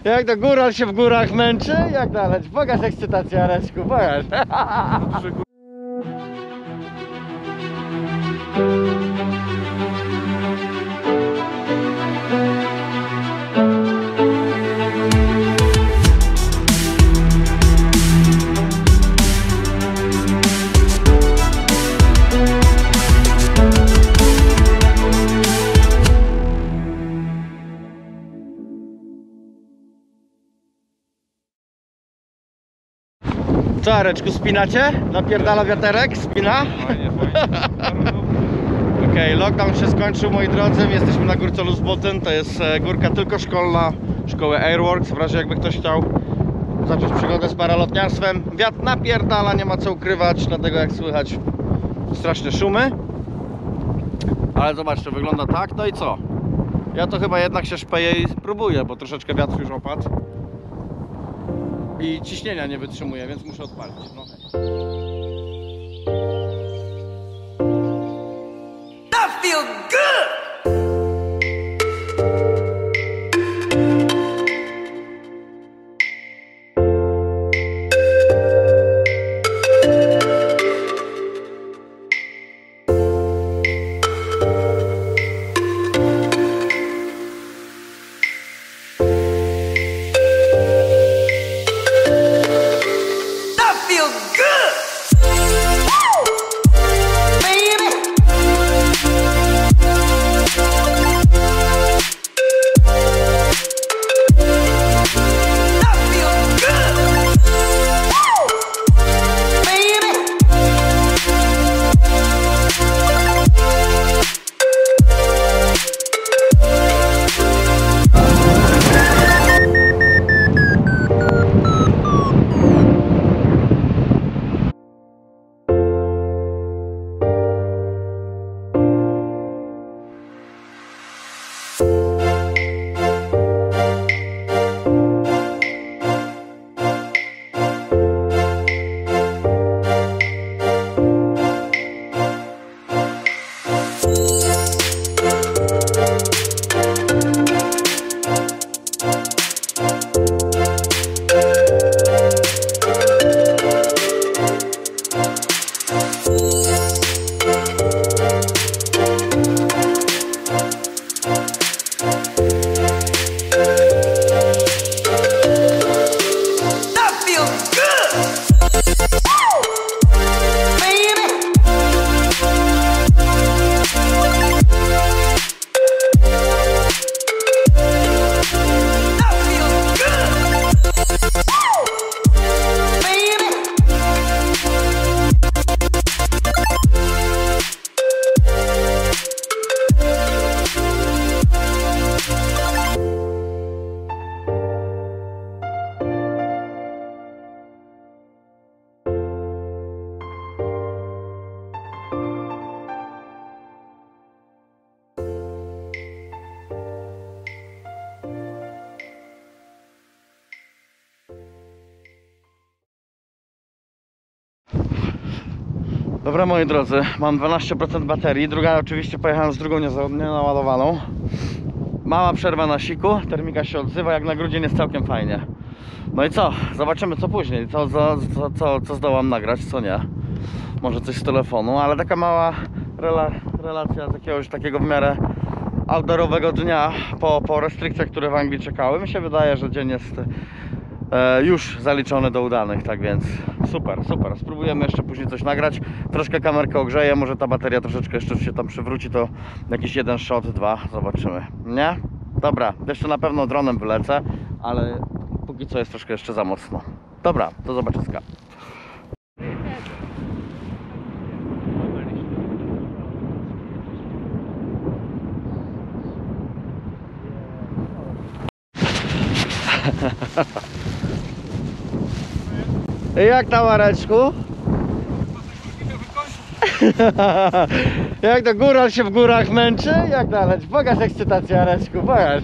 Jak to góral się w górach męczy? Jak dalej? Pokaż ekscytację, Areczku, pokaż. Co, Areczku, spinacie? Napierdala wiaterek? Spina? Fajnie, fajnie. Okej, lockdown się skończył, moi drodzy. Jesteśmy na górce Luzboten. To jest górka tylko szkolna, szkoły Airworks. W razie jakby ktoś chciał zacząć przygodę z paralotniarstwem. Wiatr napierdala, nie ma co ukrywać, dlatego jak słychać straszne szumy. Ale zobaczcie, wygląda tak. No i co? Ja to chyba jednak się szpeję i spróbuję, bo troszeczkę wiatr już opadł. I ciśnienia nie wytrzymuje, więc muszę odpalić. No. I feel good! Dobra, moi drodzy, mam 12% baterii. Druga, oczywiście pojechałem z drugą nienaładowaną. Mała przerwa na siku, termika się odzywa, jak na grudzień jest całkiem fajnie. No i co? Zobaczymy co później, co zdołam nagrać, co nie. Może coś z telefonu, ale taka mała relacja z jakiegoś takiego w miarę outdoorowego dnia po restrykcjach, które w Anglii czekały. Mi się wydaje, że dzień jest już zaliczony do udanych, tak więc super, super. Spróbujemy jeszcze później coś nagrać. Troszkę kamerkę ogrzeję, może ta bateria troszeczkę jeszcze się tam przywróci, to jakiś jeden shot, dwa, zobaczymy, nie? Dobra, jeszcze na pewno dronem wylecę, ale póki co jest troszkę jeszcze za mocno. Dobra, do zobaczyska. Jak tam, Areczku? Jak to góral się w górach męczy? Jak dalej? Pokaż ekscytację, Areczku, pokaż.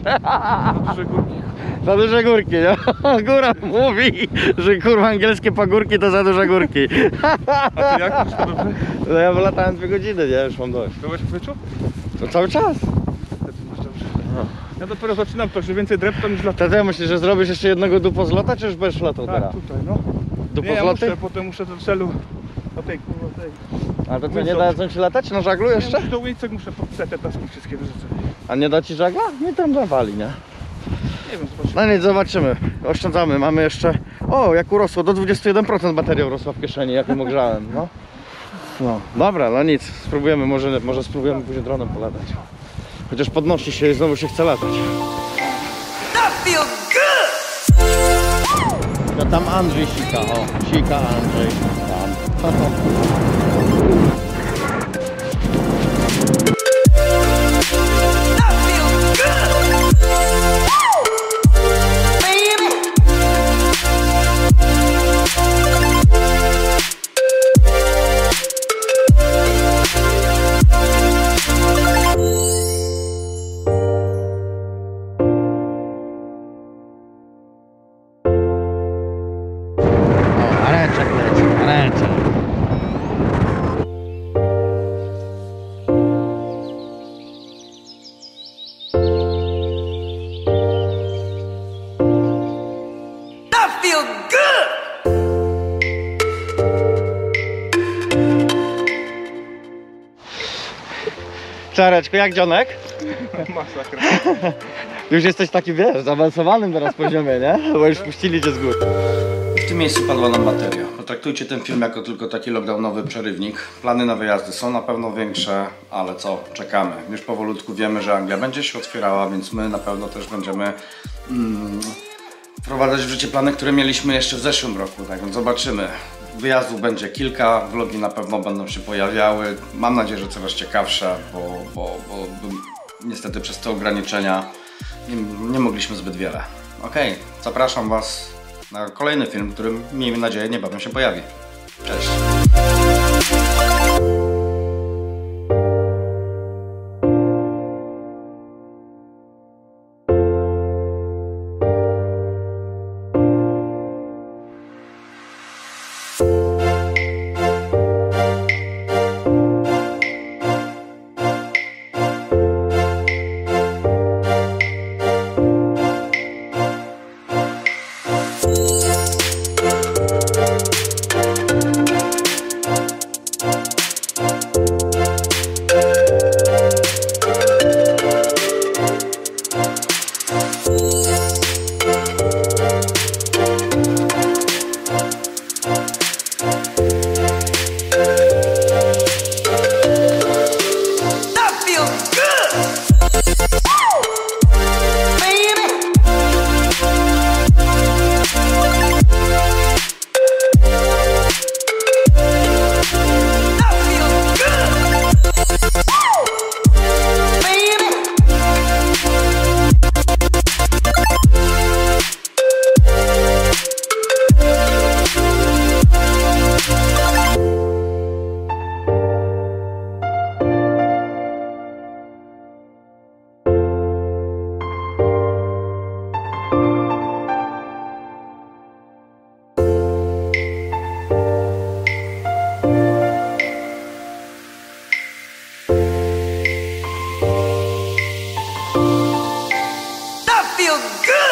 Za duże górki, no. Góral mówi, że kurwa angielskie pagórki to za duże górki. A ty jak? Wszystko dobrze? No ja wylatałem 2 godziny, nie? Już mam dość. Byłeś w meczu? To cały czas. Masz dobrze. Ja dopiero zaczynam to, że więcej dreptam niż latać. Wtedy myślisz, że zrobisz jeszcze jednego dupozlota, czy już będziesz latał Tak, teraz? tutaj, no. Nie, ja Dupozloty? muszę, potem muszę do celu. Do tej, kurwa, tej. Ale to co, nie dadzą ci latać na żaglu jeszcze? Ja do Łyńcek muszę podpisać te taski wszystkie wyrzucę. A nie da ci żagla? Nie tam dawali, nie? Nie wiem, zobaczymy. No nic, zobaczymy. Oszczędzamy, mamy jeszcze... O, jak urosło, do 21% bateria urosła w kieszeni, jak ją ogrzałem, no. No, dobra, no nic, spróbujemy, może spróbujemy później dronem polatać. Chociaż podnosi się i znowu się chce latać. That feels good! No tam Andrzej sika, o, sika Andrzej, tam. That feels good! Baby! O, areczek leci, areczek. That feels good! Czareczku, jak dzionek? Masakra. Już jesteś taki, wiesz, zaawansowanym teraz poziomie, nie? Bo już puścili cię z góry. W tym miejscu padła nam bateria. Potraktujcie ten film jako tylko taki lockdownowy przerywnik. Plany na wyjazdy są na pewno większe, ale co? Czekamy. Już powolutku wiemy, że Anglia będzie się otwierała, więc my na pewno też będziemy wprowadzać w życie plany, które mieliśmy jeszcze w zeszłym roku. Tak więc zobaczymy. Wyjazdów będzie kilka, vlogi na pewno będą się pojawiały. Mam nadzieję, że coraz ciekawsze, bo niestety przez te ograniczenia nie mogliśmy zbyt wiele. Okej, zapraszam Was na kolejny film, który miejmy nadzieję niebawem się pojawi. Cześć! That feels good! Baby! That feels good! Baby! That feels good!